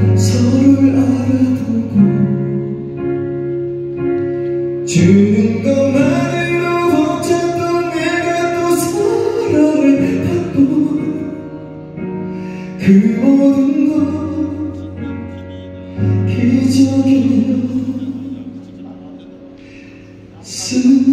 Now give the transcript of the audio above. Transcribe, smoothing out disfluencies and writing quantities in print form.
서로를 알아보고 주는 것만으로 벅찼던 내가 또 사랑을 받고 그 모든 것 기적이여